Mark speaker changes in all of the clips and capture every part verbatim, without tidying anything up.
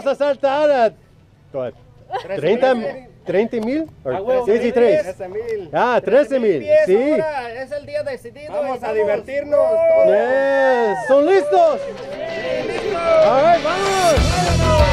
Speaker 1: vamos a saltar a treinta mil. trece mil. Ah, trece mil. Sí.
Speaker 2: Es el día decidido.
Speaker 3: Vamos a divertirnos.
Speaker 1: Yes. ¿Son listos?
Speaker 2: Sí, listos.
Speaker 1: All right, vamos.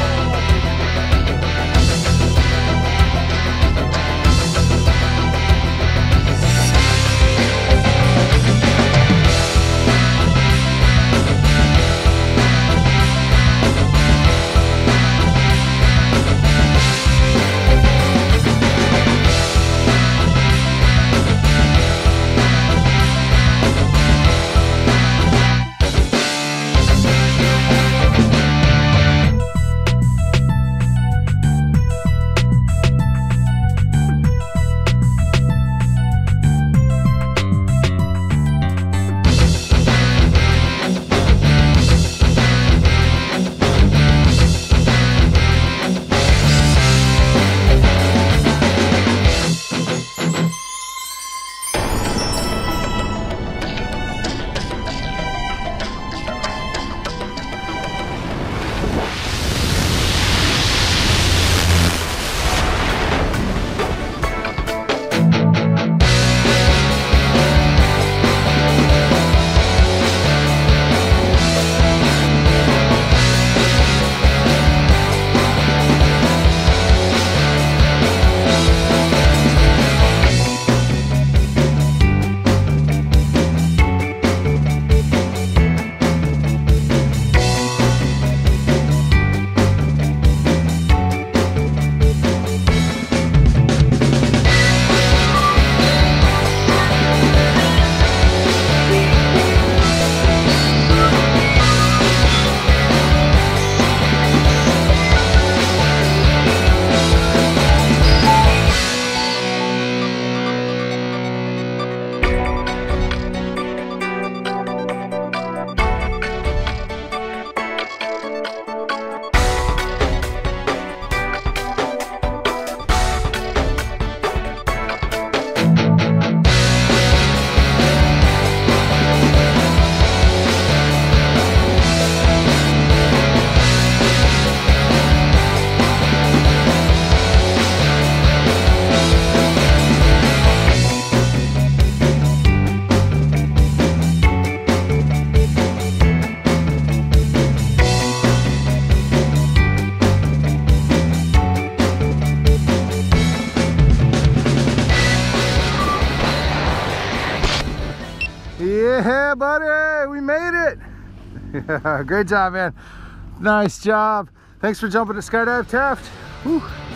Speaker 4: Yeah, buddy, we made it. Yeah, great job, man. Nice job. Thanks for jumping at Skydive Taft. Whew.